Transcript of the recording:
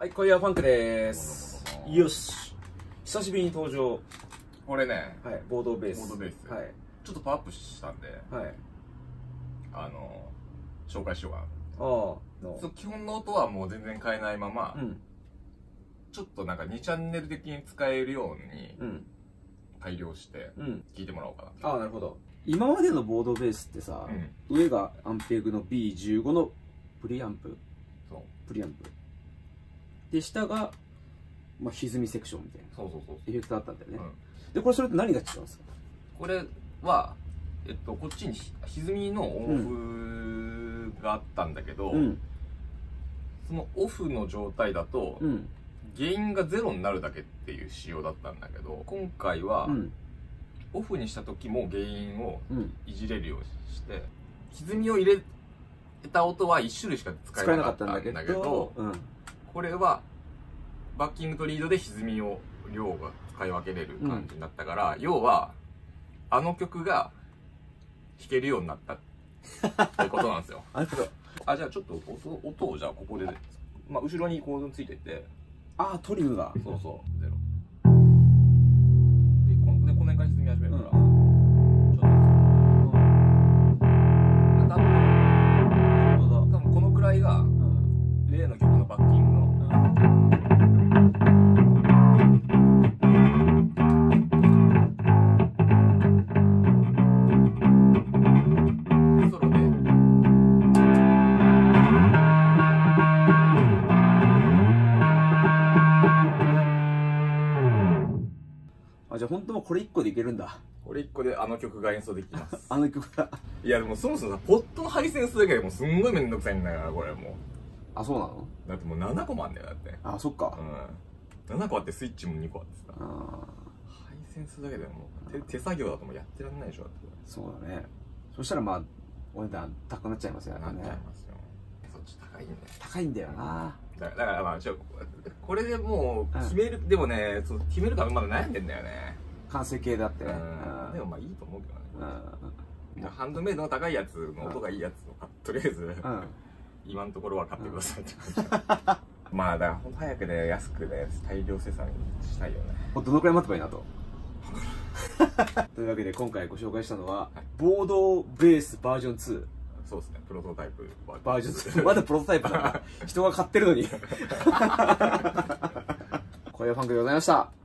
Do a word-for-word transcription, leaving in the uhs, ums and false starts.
はい、小岩ファンクでーす。よし。久しぶりに登場。 これね、 はい、ボードベース。 ボードベース。 はい。 ちょっとパワーアップしたんで、 はい。 あの、紹介しようかな。 ああ、の。 そう、基本の音はもう全然変えないまま、 うん。ちょっとなんかにチャンネル的に使えるように、 うん。 改良して、うん。聞いてもらおうかな。ああ、なるほど。今までのボードベースってさ、うん、上がアンペグの ビーじゅうご のプリアンプ。 そう。プリアンプ。で、下が、まあ、歪みセクションみたいな。 そうそうそう。 エフェクトあったんだよね。うん、で、これそれと何が違うんですか？ これは、えっと、こっちに歪みのオンオフがあったんだけど、うん、そのオフの状態だと、うん、ゲインがゼロになるだけっていう仕様だったんだけど、今回は、うん、オフにした時もゲインをいじれるようにして、歪みを入れた音はいち種類しか使えなかったんだけど、うん、これはバッキングとリードで歪みを量が使い分けれる感じになったから、うん、要はあの曲が弾けるようになったっていうことなんですよ。あ、じゃあちょっと音音をじゃあここで、まあ、後ろにコードついてて、 ああトリムがそうそうゼロで、この辺から歪み始めるから、うん、例の曲のバッキングの、うん、ソロであ、じゃあ本当はこれいっこでいけるんだ。 これいっこであの曲が演奏できます。 あの曲がいやでもそもそもさ、ポットの配線するだけでもうすんごいめんどくさいんだから、これもう。 あ、そうなの？ だってもうななこもあんだよ、だって。 あ、そっか。 うん。ななこあってスイッチもにこあってさ。配線するだけでもう手、手作業だともうやってらんないでしょ、だって。 そうだね。そしたらまあ、お値段高くなっちゃいますよね。 なっちゃいますよ。そっち高いんだよ。 高いんだよな。 だから、だからまあ、ちょ、これでもう、決める、うん、でもね、その決めるかまだ悩んでんだよね。 完成形だって。うん。 でもまあいいと思うけどね。うん。ハンドメイドの高いやつの音がいいやつをとりあえず、うん。今のところは買ってくださいって感じ。まあだからほんと早くね、安くね、大量生産したいよね。 どのくらい待てばいいなと。というわけで今回ご紹介したのは、はい、ボードベースバージョンツー。 そうですね、プロトタイプバージョンツー。まだプロトタイプなんだ。人が買ってるのに。小岩ファンクでございました。